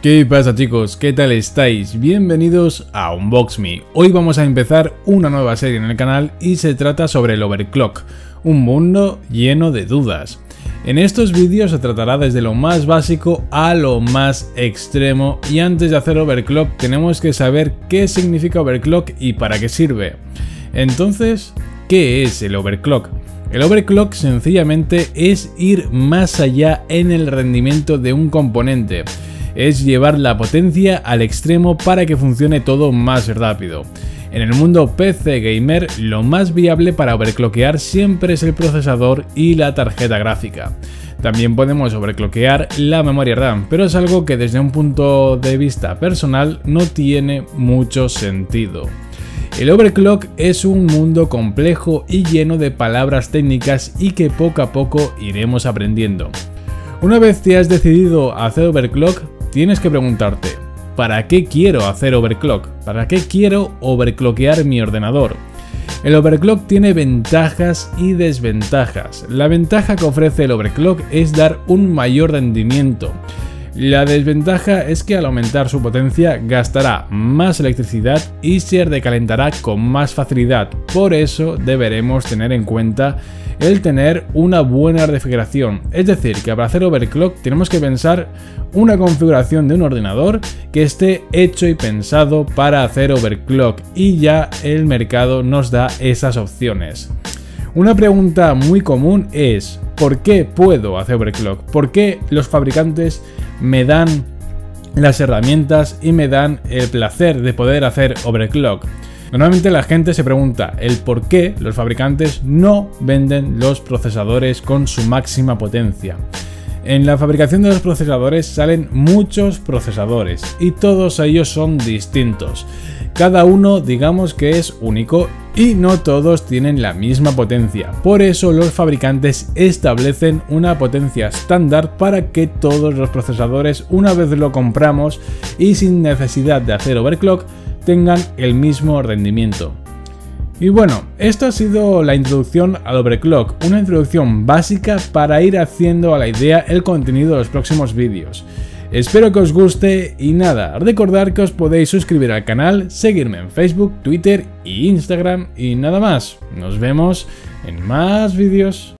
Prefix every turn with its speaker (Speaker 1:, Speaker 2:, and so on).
Speaker 1: ¿Qué pasa, chicos? ¿Qué tal estáis? Bienvenidos a Unbox Me. Hoy vamos a empezar una nueva serie en el canal y se trata sobre el overclock, un mundo lleno de dudas. En estos vídeos se tratará desde lo más básico a lo más extremo, y antes de hacer overclock tenemos que saber qué significa overclock y para qué sirve. Entonces, ¿qué es el overclock? El overclock sencillamente es ir más allá en el rendimiento de un componente. Es llevar la potencia al extremo para que funcione todo más rápido. En el mundo PC gamer, lo más viable para overclockear siempre es el procesador y la tarjeta gráfica. También podemos overclockear la memoria RAM, pero es algo que desde un punto de vista personal no tiene mucho sentido. El overclock es un mundo complejo y lleno de palabras técnicas y que poco a poco iremos aprendiendo. Una vez te has decidido hacer overclock, tienes que preguntarte, ¿para qué quiero hacer overclock? ¿Para qué quiero overclockear mi ordenador? El overclock tiene ventajas y desventajas. La ventaja que ofrece el overclock es dar un mayor rendimiento. La desventaja es que al aumentar su potencia gastará más electricidad y se recalentará con más facilidad. Por eso deberemos tener en cuenta el tener una buena refrigeración. Es decir, que para hacer overclock tenemos que pensar una configuración de un ordenador que esté hecho y pensado para hacer overclock, y ya el mercado nos da esas opciones. Una pregunta muy común es: ¿por qué puedo hacer overclock? ¿Por qué los fabricantes me dan las herramientas y me dan el placer de poder hacer overclock? Normalmente la gente se pregunta el por qué los fabricantes no venden los procesadores con su máxima potencia. En la fabricación de los procesadores salen muchos procesadores y todos ellos son distintos. Cada uno, digamos que es único, y no todos tienen la misma potencia. Por eso los fabricantes establecen una potencia estándar para que todos los procesadores, una vez lo compramos y sin necesidad de hacer overclock, tengan el mismo rendimiento. Y bueno, esto ha sido la introducción al overclock, una introducción básica para ir haciendo a la idea el contenido de los próximos vídeos. Espero que os guste y nada, recordad que os podéis suscribir al canal, seguirme en Facebook, Twitter e Instagram y nada más. Nos vemos en más vídeos.